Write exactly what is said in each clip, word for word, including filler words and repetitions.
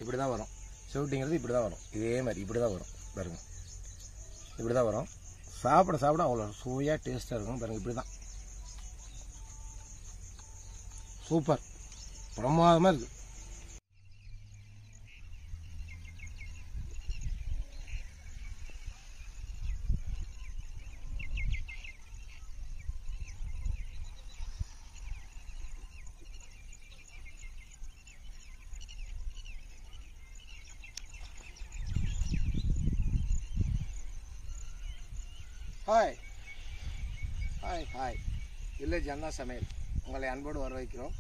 இப்படி தான் வரும். செவுட்டிங்கிறது இப்படி தான் வரும். இதே மாதிரி இப்படி தான் வரும் பாருங்க. இப்படி தான் வரும். சாப்பிட சாப்பிட அவ்வளோ சுவையாக டேஸ்ட்டாக இருக்கும் பாருங்கள். இப்படி தான் சூப்பர் பிரமாதமாக இருக்குது. ஹாய் ஹாய் ஹாய் வில்லேஜ் அண்ணா சமையல் உங்களை அன்போடு வர வைக்கிறோம்.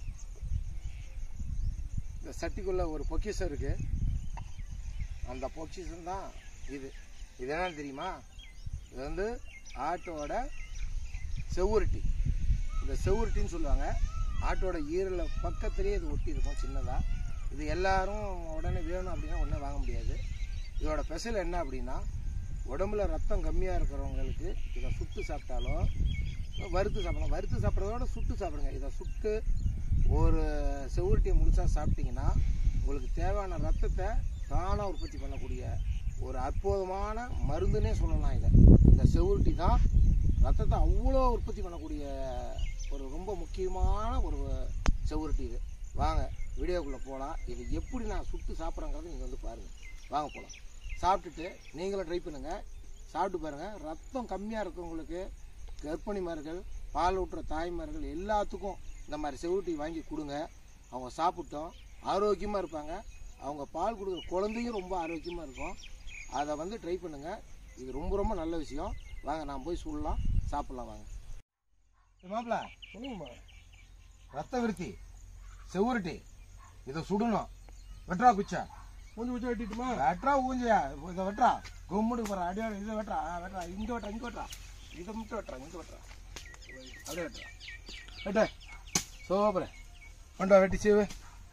இந்த சட்டிக்குள்ளே ஒரு பொக்கிஷம் இருக்குது. அந்த பொக்கிஷம் தான் இது. இது என்னன்னு தெரியுமா? இது வந்து ஆட்டோட செவுருட்டி. இந்த செவுருட்டின்னு சொல்லுவாங்க. ஆட்டோட ஈரல பக்கத்துலேயே இது ஒட்டி இருக்கும் சின்னதாக. இது எல்லாரும் உடனே வேணும் அப்படின்னா உடனே வாங்க முடியாது. இதோட ஸ்பெஷல் என்ன அப்படின்னா, உடம்புல ரத்தம் கம்மியாக இருக்கிறவங்களுக்கு இதை சுட்டு சாப்பிட்டாலோ வறுத்து சாப்பிடலாம். வறுத்து சாப்பிட்றதோட சுட்டு சாப்பிடுங்க. இதை சுட்டு ஒரு செவுருட்டியை முழுசாக சாப்பிட்டிங்கன்னா உங்களுக்கு தேவையான ரத்தத்தை தானாக உற்பத்தி பண்ணக்கூடிய ஒரு அற்புதமான மருந்துன்னே சொல்லலாம். இதை இந்த செவுருட்டி தான் ரத்தத்தை அவ்வளோ உற்பத்தி பண்ணக்கூடிய ஒரு ரொம்ப முக்கியமான ஒரு செவுருட்டி. இது வாங்க வீடியோக்குள்ளே போகலாம். இது எப்படி நான் சுட்டு சாப்பிட்றேங்கிறத நீங்கள் வந்து பாருங்கள். வாங்க போகலாம். சாப்பிட்டுட்டு நீங்களும் ட்ரை பண்ணுங்கள். சாப்பிட்டு பாருங்கள். ரத்தம் கம்மியாக இருக்கவங்களுக்கு, கர்ப்பிணிமார்கள், பால் ஊட்டுற தாய்மார்கள் எல்லாத்துக்கும் இந்த மாதிரி செவுருட்டி வாங்கி கொடுங்க. அவங்க சாப்பிட்டோம் ஆரோக்கியமாக இருப்பாங்க. அவங்க பால் கொடுக்குற குழந்தையும் ரொம்ப ஆரோக்கியமாக இருக்கும். அதை வந்து ட்ரை பண்ணுங்கள். இது ரொம்ப ரொம்ப நல்ல விஷயம். வாங்க நான் போய் சொல்லலாம், சாப்பிட்லாம். வாங்க மாப்பிள்ள சொல்லுங்கம்மா. ரத்த விருத்தி செவுருட்டி இதை சுடணும். வெட்ரா குச்சா ஊஞ்சி ஊச்சி வெட்டிட்டுமா? வெட்டுறா ஊஞ்சியா இதை வெட்டுறா கும்பிடு போகிறா. அடியா இதை வெட்டுறா வெட்டுறா இங்கே வெட்டுறா இங்கே வெட்டுறா இதை மட்டும் வெட்டுறா இங்கே வெட்டுறா அப்படியே வெட்டுறா வெட்ட சோப்பர கொண்டா வெட்டி சேவு.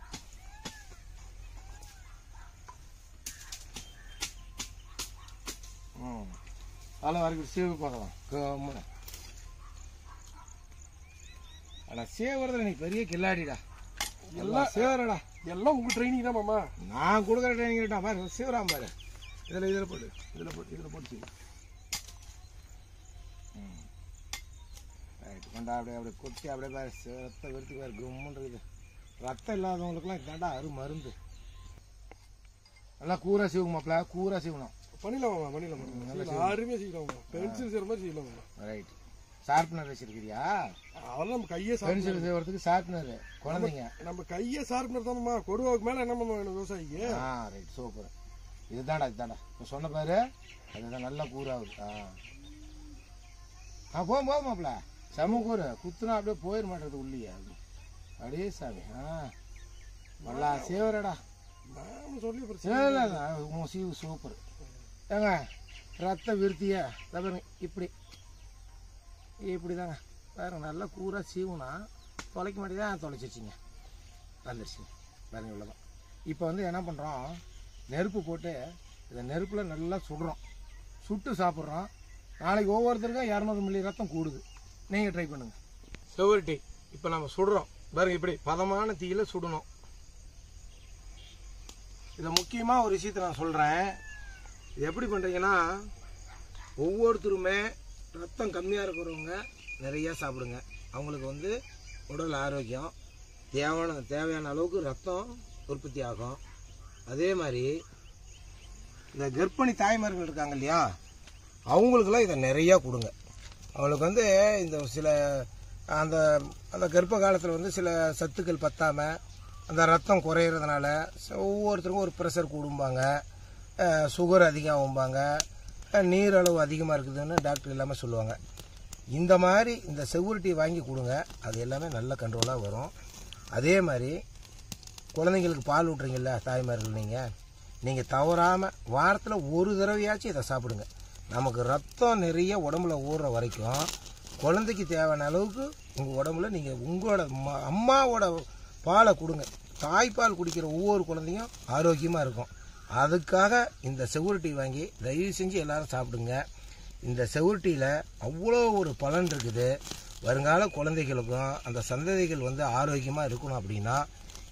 ம் அதெல்லாம் வரைக்கும் சேவு பார்க்கலாம். கம்முன்னு ஆனால் சேவறதுல நீ பெரிய கில்லாடிடா. எல்லாம் சேவரடா. எல்லாம் உங்கள் ட்ரைனிங் தான் மாமா. நான் கொடுக்குற ட்ரைனிங் கேட்டா பாரு. சேவராம பாரு. இதில் இதில் போட்டு இதில் போட்டு இதில் போட்டு ம் ரைட்டு கொண்டா. அப்படியே அப்படியே கொட்டி அப்படியே பாரு. ரத்தம் வெறுத்து பாரு கும்முன்றது. ரத்தம் இல்லாதவங்களுக்குலாம் இதாண்டா அரு மருந்து. நல்லா கூரா சீவுங்க மாப்பிள்ள. கூரா சீவணும். பண்ணிடலாம் மாமா பண்ணிடலாம். நல்லா யாருமே செய்யலாம். பென்சில் செய்கிற மாதிரி செய்யலாம். ரைட். ஷார்ப்னர் வச்சிருக்கிறியா? அதெல்லாம் நம்ம கையே பென்சில் செய்வதுக்கு ஷார்ப்னர். குழந்தைங்க நம்ம கையே ஷார்ப்னர் தானம்மா. கொடுவாவுக்கு மேலே என்ன வேணும் விவசாயிக்கு? ஆ ரைட் சூப்பர். இதுதான்டா இதுதான்டா இப்போ சொன்ன பாரு. அதுதான் நல்லா கூறாகுது. ஆ ஆ போகும் போகும் மாப்பிள்ள. செம கூறு குத்துனா அப்படியே போயிட மாட்டேறது உள்ளியே. அப்படியே சாமி. ஆ நல்லா சேவரடா. சொல்லி சீவு சூப்பர். ஏங்க ரத்த விருத்தியா பாருங்க. இப்படி இப்படி தாங்க பாருங்க. நல்லா கூறாக சீவுனா தொலைக்க மாட்டேதான். தொலைச்சிச்சிங்க வந்துருச்சுங்க பாருங்க. இவ்வளோதான். இப்போ வந்து என்ன பண்ணுறோம், நெருப்பு போட்டு இதை நெருப்பில் நல்லா சுடுறோம். சுட்டு சாப்பிட்றோம். நாளைக்கு ஒவ்வொருத்தருக்கும் இரநூறு மில்லி ரத்தம் கூடுது. நீங்கள் ட்ரை பண்ணுங்கள். செவுருட்டி இப்போ நம்ம சுடுறோம் பாருங்க. இப்படி பதமான தீயில சுடணும். இதை முக்கியமாக ஒரு விஷயத்தை நான் சொல்கிறேன். இது எப்படி பண்ணுறீங்கன்னா, ஒவ்வொருத்தருமே ரத்தம் கம்மியாக இருக்கிறவங்க நிறையா சாப்பிடுங்க. அவங்களுக்கு வந்து உடல் ஆரோக்கியம் தேவையான தேவையான அளவுக்கு ரத்தம் உற்பத்தி ஆகும். அதே மாதிரி இந்த கர்ப்பிணி தாய்மார்கள் இருக்காங்க இல்லையா, அவங்களுக்கெல்லாம் இதை நிறையா கொடுங்க. அவங்களுக்கு வந்து இந்த சில அந்த அந்த கர்ப்ப காலத்தில் வந்து சில சத்துக்கள் பத்தாமல் அந்த ரத்தம் குறையிறதுனால ஒவ்வொருத்தருக்கும் ஒரு ப்ரெஷர் கூடும்பாங்க, சுகர் அதிகமாகும்பாங்க, நீரளவு அதிகமாக இருக்குதுன்னு டாக்டர் எல்லாமே சொல்லுவாங்க. இந்த மாதிரி இந்த செவுருட்டி வாங்கி கொடுங்க. அது எல்லாமே நல்ல கண்ட்ரோலாக வரும். அதே மாதிரி குழந்தைங்களுக்கு பால் ஊட்டுறீங்கல்ல தாய்மார்கள், நீங்கள் நீங்கள் தவறாமல் வாரத்தில் ஒரு தடவையாச்சும் இதை சாப்பிடுங்க. நமக்கு ரத்தம் நிறைய உடம்புல ஊறுற வரைக்கும் குழந்தைக்கு தேவையான அளவுக்கு உங்கள் உடம்புல நீங்கள் உங்களோட அம்மாவோட பாலை கொடுங்க. தாய்ப்பால் குடிக்கிற ஒவ்வொரு குழந்தையும் ஆரோக்கியமாக இருக்கும். அதுக்காக இந்த செவுருட்டி வாங்கி தயவு செஞ்சு எல்லாரும் சாப்பிடுங்க. இந்த செவுருட்டியில் அவ்வளோ ஒரு பலன் இருக்குது. வருங்கால குழந்தைகளுக்கும் அந்த சந்ததிகள் வந்து ஆரோக்கியமாக இருக்கணும் அப்படின்னா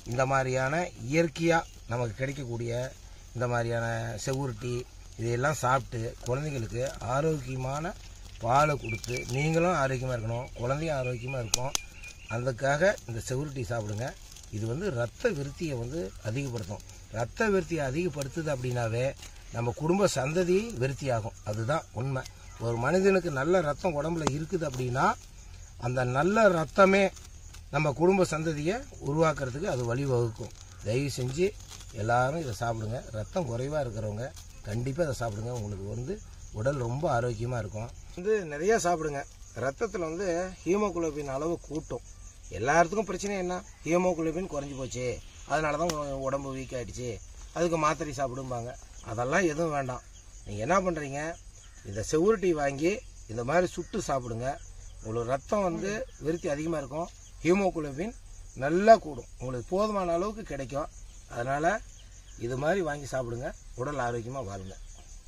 இந்த மாதிரியான இயற்கையாக நமக்கு கிடைக்கக்கூடிய இந்த மாதிரியான செவ்வொட்டி இதையெல்லாம் சாப்பிட்டு குழந்தைங்களுக்கு ஆரோக்கியமான பாலை கொடுத்து நீங்களும் ஆரோக்கியமாக இருக்கணும், குழந்தையும் ஆரோக்கியமாக இருக்கும். அதுக்காக இந்த செவ்வொட்டி சாப்பிடுங்க. இது வந்து ரத்த விருத்தியை வந்து அதிகப்படுத்தும். ரத்த விருத்தியை அதிகப்படுத்துது அப்படின்னாவே நம்ம குடும்ப சந்ததி விருத்தி ஆகும். அதுதான் உண்மை. ஒரு மனிதனுக்கு நல்ல ரத்தம் உடம்புல இருக்குது அப்படின்னா அந்த நல்ல ரத்தமே நம்ம குடும்ப சந்ததியை உருவாக்குறதுக்கு அது வழிவகுக்கும். தயவு செஞ்சு எல்லாரும் இதை சாப்பிடுங்க. ரத்தம் குறைவாக இருக்கிறவங்க கண்டிப்பாக இதை சாப்பிடுங்க. உங்களுக்கு வந்து உடல் ரொம்ப ஆரோக்கியமாக இருக்கும். வந்து நிறையா சாப்பிடுங்க. ரத்தத்தில் வந்து ஹீமோகுளோபின் அளவு கூட்டும். எல்லாத்துக்கும் பிரச்சனை என்ன, ஹீமோகுளோபின் குறைஞ்சி போச்சு, அதனால தான் உடம்பு வீக் ஆகிடுச்சு, அதுக்கு மாத்திரை சாப்பிடும்பாங்க. அதெல்லாம் எதுவும் வேண்டாம். நீங்கள் என்ன பண்ணுறீங்க, இந்த செவ்வொட்டி வாங்கி இந்த மாதிரி சுட்டு சாப்பிடுங்க. உங்களுக்கு ரத்தம் வந்து விருத்தி அதிகமாக இருக்கும், ஹீமோகுளோபின் நல்லா கூடும், உங்களுக்கு போதுமான அளவுக்கு கிடைக்கும். அதனால் இது மாதிரி வாங்கி சாப்பிடுங்க, உடல் ஆரோக்கியமாக வாழுங்க.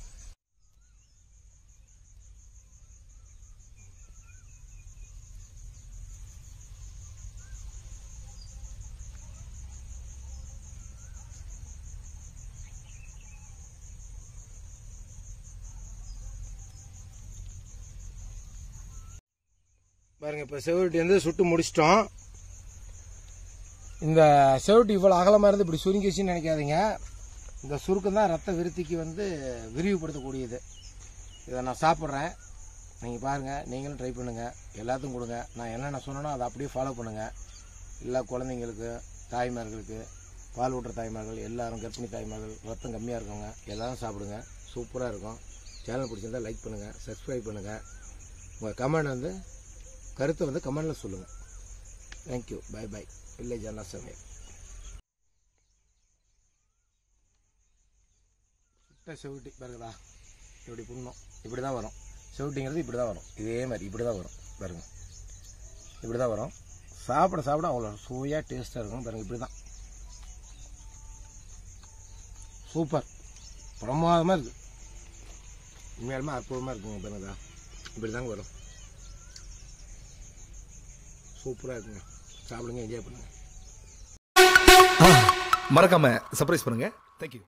பாருங்க, இப்போ செவ்வொட்டி வந்து சுட்டு முடிச்சிட்டோம். இந்த செவ்வொட்டி இவ்வளோ அகலமாக இருந்து இப்படி சுருங்கிச்சுன்னு நினைக்காதீங்க. இந்த சுருக்கம் தான் ரத்த விருத்திக்கு வந்து விரிவுபடுத்தக்கூடியது. இதை நான் சாப்பிட்றேன், நீங்கள் பாருங்கள், நீங்களும் ட்ரை பண்ணுங்கள், எல்லாத்துக்கும் கொடுங்க. நான் என்னென்ன சொன்னனோ அதை அப்படியே ஃபாலோ பண்ணுங்கள். எல்லா குழந்தைங்களுக்கு, தாய்மார்களுக்கு, பால் ஊட்டுற தாய்மார்கள், எல்லாரும் கர்ப்பிணி தாய்மார்கள், ரத்தம் கம்மியாக இருக்கவங்க எல்லாரும் சாப்பிடுங்க. சூப்பராக இருக்கும். சேனல் பிடிச்சிருந்தால் லைக் பண்ணுங்கள், சப்ஸ்கிரைப் பண்ணுங்கள். உங்கள் கமெண்ட் வந்து கருத்தை வந்து கமெண்டில் சொல்லுங்கள். தேங்க்யூ. Bye bye. வில்லேஜ் அண்ணா சமையல். சுட்ட செவ்வொட்டி பாருங்கடா, இப்படி புண்ணும் இப்படி தான் வரும். செவ்வொட்டிங்கிறது இப்படி தான் வரும். இதே மாதிரி இப்படி தான் வரும் பாருங்க, இப்படி தான் வரும். சாப்பிட சாப்பிட அவ்வளோ சுவையாக டேஸ்ட்டாக இருக்கும் பாருங்கள். இப்படி தான் சூப்பர், பிரமாதமாக இருக்குது. உண்மையாலுமே அற்புதமாக இருக்குங்க பாருங்கடா. இப்படி தாங்க வரும். சூப்பராக இருக்குங்க. சாப்பிடுங்க, என்ஜாய் பண்ணுங்க. மறக்காம சர்ப்ரைஸ் பண்ணுங்க. தேங்க்யூ.